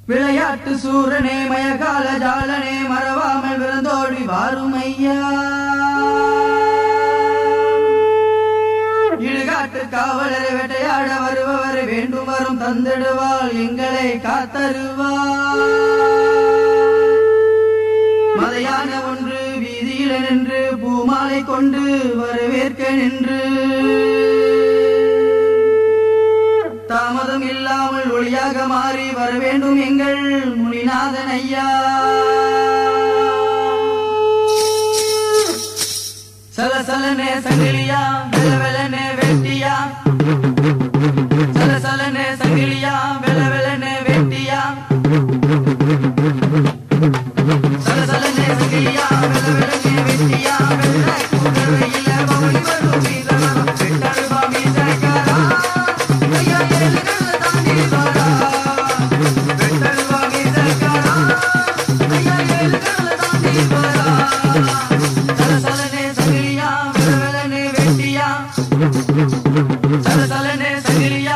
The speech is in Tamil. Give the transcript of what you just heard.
விளையாட்டு சூரனே மயகால ஜாலனே மறவாமல் விருந்தோடி வாரும் ஐயா. இடுகாட்டு காவலரை வேட்டையாட வருபவரை வேண்டும் வரும் தந்திடுவாள் எங்களை காத்தருவாள். மதையான ஒன்று வீதியில நின்று பூமாலை கொண்டு வரவேற்க நின்று தாமதம் இல்லாமல் ஒளியாக மாறி வர வேண்டும் எங்கள் முனிநாதன் ஐயா. சலசலனே சங்கிலியா வெலவெலனே வேட்டியா, சலசலனே சங்கிலியா வெலவெலனே வேட்டியா, சலசலனே சங்கிலியா வெலவெலனே வேட்டியா, வெள்ள கூடவையில பவனி வரும் வீரனா வெட்டழுவா மீசைக்காரா ஐயா ஏழுகள்ல தாண்டி வாரா, வெட்டழுவா மீசைக்காரா ஐயா ஏழுகள்ல தாண்டி வாரா. சலசலனே சங்கிலியா வெலவெலனே வேட்டியா, சலசலனே சங்கிலியா